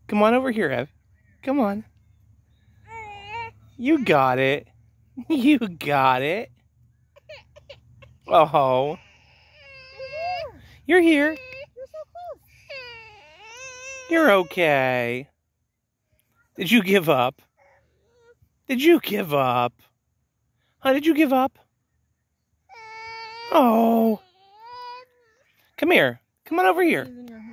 Come on over here, Ev. Come on. You got it. You got it. Oh. You're here. You're so close. You're okay. Did you give up? Did you give up? Huh, did you give up? Oh. Come here. Come on over here.